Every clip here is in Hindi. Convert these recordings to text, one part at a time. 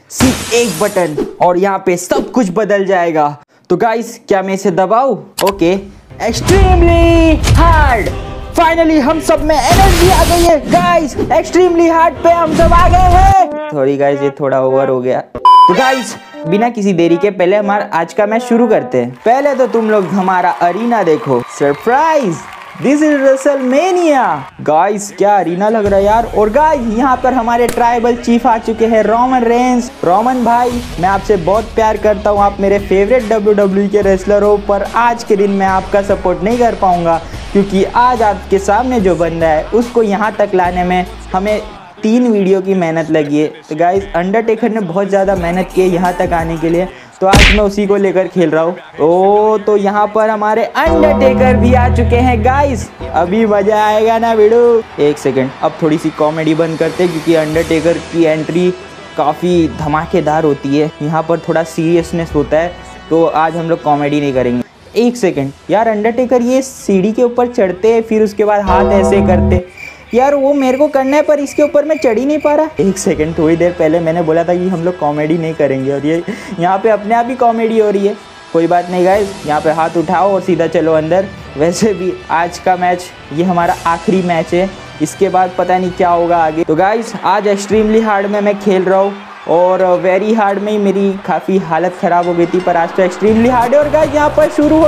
सिर्फ एक बटन और यहाँ पे सब कुछ बदल जाएगा। तो गाइस क्या मैं इसे दबाऊं? Okay, extremely hard. फाइनली हम सब में एनर्जी आ गई है गाइस। एक्सट्रीमली हार्ड पे हम सब आ गए हैं। सॉरी गाइस, ये थोड़ा ओवर हो गया। तो गाइस बिना किसी देरी के पहले हमारा आज का मैच शुरू करते हैं। पहले तो तुम लोग हमारा अरीना देखो। Surprise, this is WrestleMania. Guys क्या अरीना लग रहा है यार। और गाइस यहाँ पर हमारे ट्राइबल चीफ आ चुके हैं, रोमन रेंस। रोमन भाई मैं आपसे बहुत प्यार करता हूँ, आप मेरे फेवरेट WWE के रेसलर हो, पर आज के दिन मैं आपका सपोर्ट नहीं कर पाऊंगा क्योंकि आज आपके सामने जो बंदा है उसको यहाँ तक लाने में हमें 3 वीडियो की मेहनत लगी है। तो गाइस अंडरटेकर ने बहुत ज़्यादा मेहनत की है यहाँ तक आने के लिए, तो आज मैं उसी को लेकर खेल रहा हूँ। ओ तो यहाँ पर हमारे अंडरटेकर भी आ चुके हैं गाइस, अभी मजा आएगा ना वीडियो। एक सेकंड, अब थोड़ी सी कॉमेडी बंद करते हैं क्योंकि अंडरटेकर की एंट्री काफ़ी धमाकेदार होती है, यहाँ पर थोड़ा सीरियसनेस होता है, तो आज हम लोग कॉमेडी नहीं करेंगे। एक सेकंड यार, अंडरटेकर ये सीढ़ी के ऊपर चढ़ते फिर उसके बाद हाथ ऐसे करते यार, वो मेरे को करना है पर इसके ऊपर मैं चढ़ ही नहीं पा रहा। एक सेकंड, थोड़ी देर पहले मैंने बोला था कि हम लोग कॉमेडी नहीं करेंगे और ये यहाँ पे अपने आप ही कॉमेडी हो रही है। कोई बात नहीं गाइस, यहाँ पे हाथ उठाओ और सीधा चलो अंदर। वैसे भी आज का मैच ये हमारा आखिरी मैच है, इसके बाद पता नहीं क्या होगा आगे। तो गाइस आज एक्सट्रीमली हार्ड में मैं खेल रहा हूँ और वेरी हार्ड में ही मेरी काफ़ी हालत ख़राब हो गई थी, पर आज तो एक्सट्रीमली हार्ड है। और गाइस यहाँ पर शुरू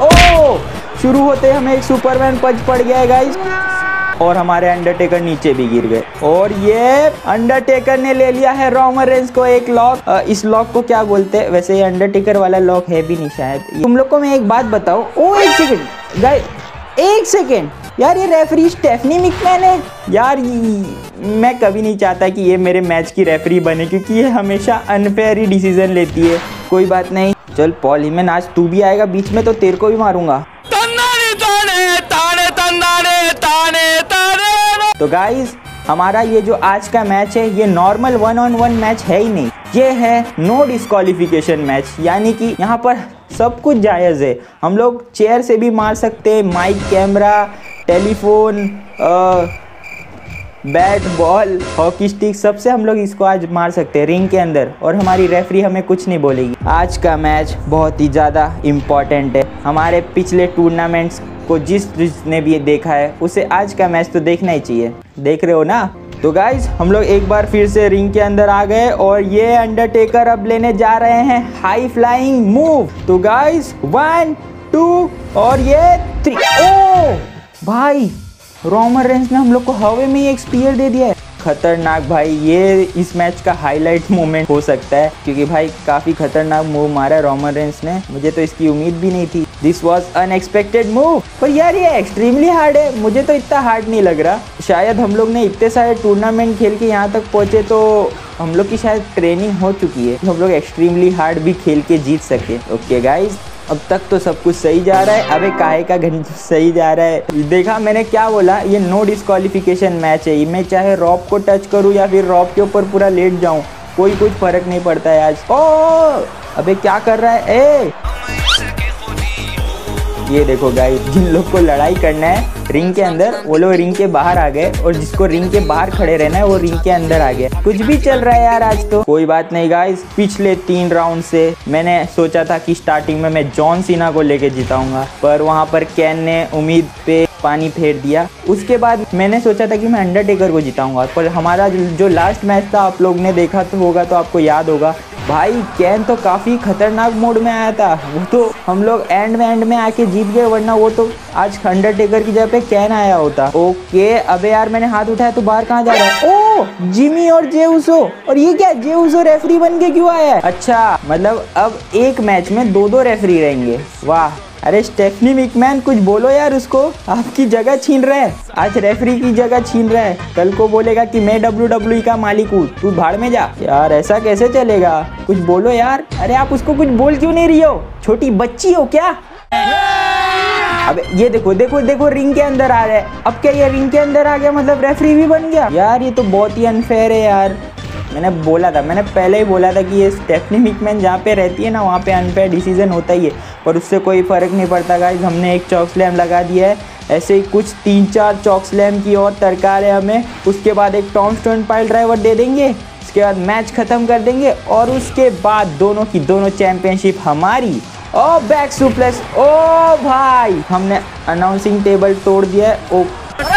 होते हमें एक सुपरमैन पंच पड़ गया है गाइस, और हमारे अंडरटेकर नीचे भी गिर गए। और ये अंडरटेकर ने ले लिया है रोमन रेंस को एक लॉक। इस लॉक को क्या बोलते हैं? वैसे ये अंडरटेकर वाला लॉक है भी नहीं शायद। तुम लोग को मैं एक बात बताऊं। ओ एक सेकंड गाइस, एक सेकंड यार, ये रेफरी स्टेफनी मैकमैन है यार। मैं कभी नहीं चाहता कि ये मेरे मैच की रेफरी बने क्योंकि ये हमेशा अनफेयर ही डिसीजन लेती है। कोई बात नहीं, चल पॉल हिमन आज तू भी आएगा बीच में तो तेरे को भी मारूंगा। तो गाइस हमारा ये जो आज का मैच है ये नॉर्मल 1-on-1 मैच है ही नहीं, ये है नो डिस्क्वालिफिकेशन मैच, यानी कि यहाँ पर सब कुछ जायज़ है। हम लोग चेयर से भी मार सकते हैं, mike, camera, telephone, bat, ball, hockey stick, सबसे हम लोग इसको आज मार सकते हैं रिंग के अंदर और हमारी रेफरी हमें कुछ नहीं बोलेगी। आज का मैच बहुत ही ज़्यादा इम्पॉर्टेंट है। हमारे पिछले टूर्नामेंट्स को जिसने भी देखा है उसे आज का मैच तो देखना ही चाहिए। देख रहे हो ना? तो गाइज हम लोग एक बार फिर से रिंग के अंदर आ गए और ये अंडरटेकर अब लेने जा रहे हैं हाई फ्लाइंग मूव। तो गाइज 1, 2 और ये 3। ओ भाई, रोमन रेंस ने हम लोग को हवा में ही एक स्पीयर दे दिया है। खतरनाक भाई, ये इस मैच का हाईलाइट मोमेंट हो सकता है क्योंकि भाई काफ़ी खतरनाक मूव मारा है रोमन रेंस ने, मुझे तो इसकी उम्मीद भी नहीं थी। This was unexpected move. पर यार ये एक्सट्रीमली हार्ड है, मुझे तो इतना हार्ड नहीं लग रहा। शायद हम लोग ने इतने सारे टूर्नामेंट खेल के यहाँ तक पहुँचे तो हम लोग की शायद ट्रेनिंग हो चुकी है, हम लोग एक्सट्रीमली हार्ड भी खेल के जीत सके। ओके गाइज, अब तक तो सब कुछ सही जा रहा है। अबे काहे का घंटा सही जा रहा है? देखा मैंने क्या बोला, ये नो डिस्क्वालिफिकेशन मैच है। मैं चाहे रॉब को टच करूँ या फिर रॉब के ऊपर पूरा लेट जाऊँ, कोई कुछ फर्क नहीं पड़ता है आज। ओ अबे क्या कर रहा है? ए ये देखो गाइस, जिन लोग को लड़ाई करना है रिंग के अंदर वो लोग रिंग के बाहर आ गए और जिसको रिंग के बाहर खड़े रहना है वो रिंग के अंदर आ गया। कुछ भी चल रहा है यार आज तो। कोई बात नहीं गाइस, पिछले 3 राउंड से मैंने सोचा था कि स्टार्टिंग में मैं जॉन सीना को लेके जिताऊंगा, पर वहां पर कैन ने उम्मीद पे पानी फेर दिया। उसके बाद मैंने सोचा था कि मैं अंडरटेकर को जिताऊंगा, पर हमारा जो लास्ट मैच था आप लोग ने देखा तो होगा, तो आपको याद होगा भाई कैन तो काफ़ी खतरनाक मोड में आया था। वो तो हम लोग एंड में आके जीत गए, वरना वो तो आज अंडरटेकर की जगह पे कैन आया होता। ओके अबे यार मैंने हाथ उठाया तो बाहर कहाँ जा रहा है? ओ जिमी और जे उसो, और ये क्या जे उसो रेफरी बन के क्यों आया है? अच्छा मतलब अब एक मैच में 2-2 रेफरी रहेंगे। वाह, अरे स्टेफनी मैकमैन कुछ बोलो यार उसको, आपकी जगह छीन रहा है, आज रेफरी की जगह छीन रहा है। कल को बोलेगा कि मैं WWE का मालिक हूँ, तू भाड़ में जा। यार ऐसा कैसे चलेगा? कुछ बोलो यार। अरे आप उसको कुछ बोल क्यों नहीं रही हो? छोटी बच्ची हो क्या? अब ये देखो देखो देखो रिंग के अंदर आ रहा है। अब क्या ये रिंग के अंदर आ गया मतलब रेफरी भी बन गया? यार ये तो बहुत ही अनफेयर है यार। मैंने बोला था, मैंने पहले ही बोला था कि ये स्टेफनी मैकमैन जहाँ पे रहती है ना वहाँ पे अनफेयर डिसीजन होता ही है, पर उससे कोई फ़र्क नहीं पड़ता गाइस। हमने एक चॉक स्लैम लगा दिया है, ऐसे ही कुछ 3-4 चॉक स्लैम की और दरकार है हमें। उसके बाद एक टॉम स्टोन पाइल ड्राइवर दे देंगे, उसके बाद मैच खत्म कर देंगे और उसके बाद दोनों की दोनों चैंपियनशिप हमारी। ओ बैक सुप्लेक्स, ओ भाई हमने अनाउंसिंग टेबल तोड़ दिया है। ओ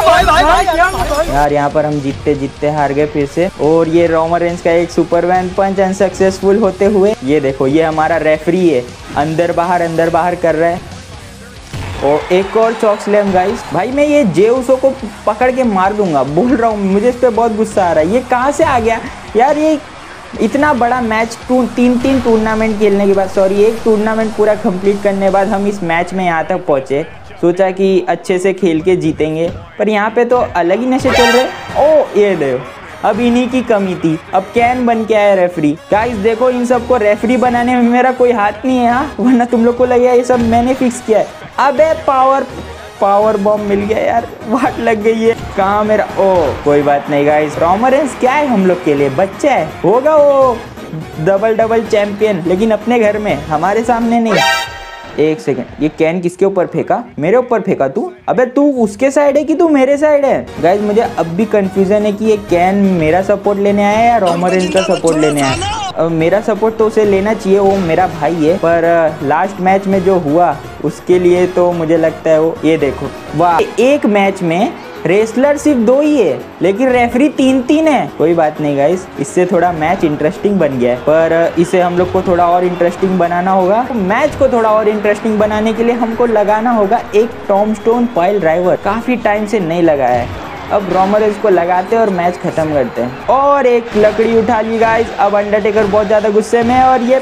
यार यहाँ पर हम जीतते जीतते हार गए फिर से। और ये रोमन रेंज का एक सुपरमैन पंच अनसक्सेसफुल होते हुए। ये देखो ये हमारा रेफरी है, अंदर बाहर कर रहा है। और एक और चॉक स्लैम गाइस। भाई मैं ये जेउसो को पकड़ के मार दूंगा, बोल रहा हूँ, मुझे इस पर बहुत गुस्सा आ रहा है। ये कहाँ से आ गया यार? ये इतना बड़ा मैच, तीन टूर्नामेंट खेलने के बाद, सॉरी एक टूर्नामेंट पूरा कंप्लीट करने के बाद हम इस मैच में यहाँ तक पहुँचे। सोचा कि अच्छे से खेल के जीतेंगे, पर यहाँ पे तो अलग ही नशे चल रहे। ओ ये देखो, अब इन्हीं की कमी थी, अब कैन बन के आया रेफरी। गाइस देखो इन सबको रेफरी बनाने में मेरा कोई हाथ नहीं है, हाँ, वरना तुम लोग को लगेगा ये सब मैंने फिक्स किया है। अबे पावर बॉम्ब मिल गया यार, वाट लग गई है। कहाँ मेरा? ओ कोई बात नहीं गाइस, रोमन रेंज क्या है हम लोग के लिए, बच्चा है, होगा वो डबल चैंपियन, लेकिन अपने घर में, हमारे सामने नहीं। एक सेकंड, ये कैन किसके ऊपर फेंका? मेरे ऊपर फेंका तू? अबे तू उसके साइड है कि तू मेरे साइड है? गाइस मुझे अब भी कंफ्यूजन है कि ये कैन मेरा सपोर्ट लेने आया है या रोमन रेंज का सपोर्ट लेने आया। मेरा सपोर्ट तो उसे लेना चाहिए, वो मेरा भाई है, पर लास्ट मैच में जो हुआ उसके लिए तो मुझे लगता है वो, ये देखो वाह, एक मैच में रेसलर सिर्फ 2 ही है लेकिन रेफरी 3 है। कोई बात नहीं गाइस, इससे थोड़ा मैच इंटरेस्टिंग बन गया है, पर इसे हम लोग को थोड़ा और इंटरेस्टिंग बनाना होगा। मैच को थोड़ा और इंटरेस्टिंग बनाने के लिए हमको लगाना होगा एक टॉमस्टोन पाइल ड्राइवर, काफी टाइम से नहीं लगाया है। अब रोमन रेंज को लगाते हैं और मैच खत्म करते हैं। और एक लकड़ी उठा ली गाइस। अब अंडरटेकर बहुत ज्यादा गुस्से में है और ये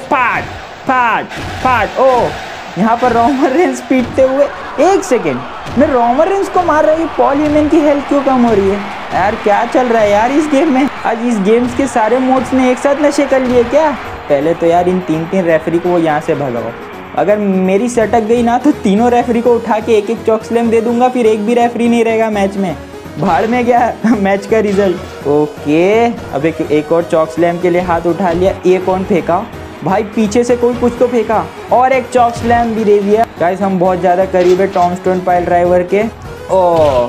फाट। ओ यहाँ पर रोमन रेंज पीटते हुए। एक सेकेंड, मैं रोमन रेंज को मार रही हूँ, पॉल ह्यूमन की हेल्थ क्यों कम हो रही है यार? क्या चल रहा है यार इस गेम में? आज इस गेम्स के सारे मोड्स ने एक साथ नशे कर लिए क्या? पहले तो यार इन 3 रेफरी को वो यहाँ से भगाओ। अगर मेरी सटक गई ना तो तीनों रेफरी को उठा के एक चॉक स्लैम दे दूंगा, फिर एक भी रेफरी नहीं रहेगा मैच में। भाड़ में गया मैच का रिजल्ट। ओके, अब एक और चॉक स्लैम के लिए हाथ उठा लिया। ये कौन फेंका भाई? पीछे से कोई कुछ तो फेंका और एक चॉक स्लैम भी दे दिया। गाइस हम बहुत ज़्यादा करीब है टॉमस्टोन पाइल ड्राइवर के। ओ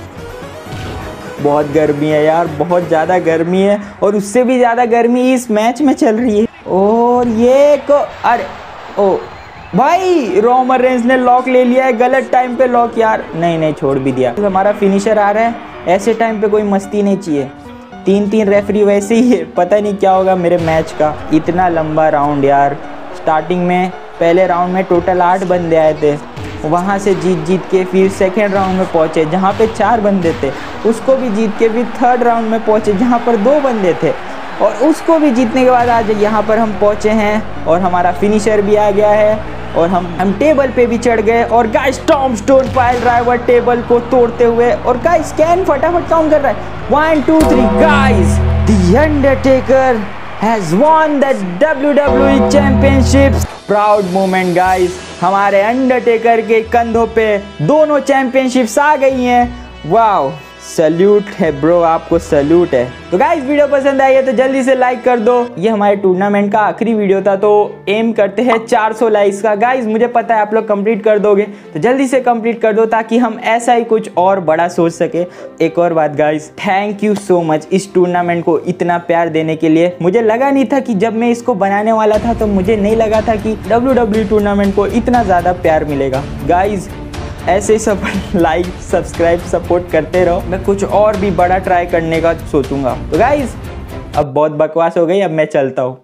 बहुत गर्मी है यार, बहुत ज़्यादा गर्मी है, और उससे भी ज़्यादा गर्मी इस मैच में चल रही है। और ये अरे ओ भाई, रोमन रेंज ने लॉक ले लिया है, गलत टाइम पे लॉक यार। नहीं छोड़ भी दिया। तो हमारा फिनिशर आ रहा है, ऐसे टाइम पे कोई मस्ती नहीं चाहिए। 3 रेफरी वैसे ही है, पता नहीं क्या होगा मेरे मैच का। इतना लंबा राउंड यार। स्टार्टिंग में पहले राउंड में टोटल 8 बंदे आए थे, वहाँ से जीत के फिर सेकेंड राउंड में पहुँचे जहाँ पे 4 बंदे थे, उसको भी जीत के फिर थर्ड राउंड में पहुँचे जहाँ पर 2 बंदे थे, और उसको भी जीतने के बाद आज यहाँ पर हम पहुँचे हैं और हमारा फिनिशर भी आ गया है और हम टेबल पे भी चढ़ गए। और guys tombstone pile driver table को तोड़ते हुए, और गाइस कैन फटाफट काउंट कर रहा है 1 2 3। Guys the Undertaker has won the WWE championships. Proud moment guys, हमारे अंडरटेकर के कंधों पे दोनों चैंपियनशिप्स आ गई हैं। वाओ, सल्यूट है ब्रो, आपको सल्यूट है। तो गाइस वीडियो पसंद आई है तो जल्दी से लाइक कर दो। ये हमारे टूर्नामेंट का आखिरी वीडियो था, तो एम करते हैं 400 लाइक्स का। गाइस मुझे पता है आप लोग कंप्लीट कर दोगे, तो जल्दी से कंप्लीट कर दो ताकि हम ऐसा ही कुछ और बड़ा सोच सके। एक और बात guys, thank you so much इस टूर्नामेंट को इतना प्यार देने के लिए। मुझे लगा नहीं था कि जब मैं इसको बनाने वाला था तो मुझे नहीं लगा था कि WWE टूर्नामेंट को इतना ज़्यादा प्यार मिलेगा। गाइस ऐसे ही सब लाइक सब्सक्राइब सपोर्ट करते रहो, मैं कुछ और भी बड़ा ट्राई करने का सोचूंगा। तो गाइस अब बहुत बकवास हो गई, अब मैं चलता हूँ।